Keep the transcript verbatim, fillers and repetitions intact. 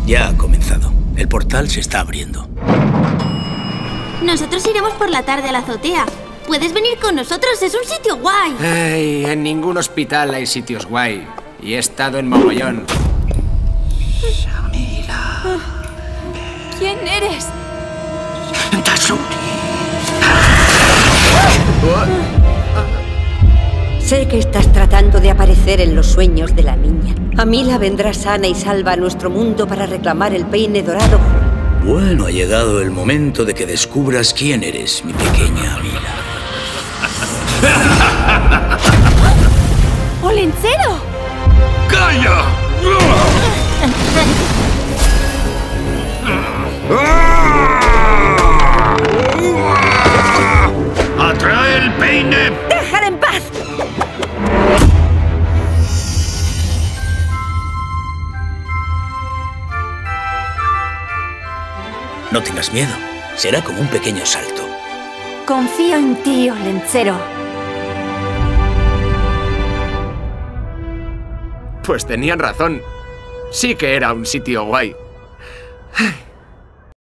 Ya ha comenzado. El portal se está abriendo. Nosotros iremos por la tarde a la azotea. Puedes venir con nosotros, es un sitio guay. Ay, en ningún hospital hay sitios guay. Y he estado en mogollón. Shamila. ¿Quién eres? Sé que estás tratando de aparecer en los sueños de la niña. Amila vendrá sana y salva a nuestro mundo para reclamar el peine dorado. Bueno, ha llegado el momento de que descubras quién eres, mi pequeña Amila. ¡Olentzero! ¡Calla! ¡Atrae el peine! ¡Déjala en paz! No tengas miedo. Será como un pequeño salto. Confío en ti, Olentzero. Pues tenían razón. Sí que era un sitio guay.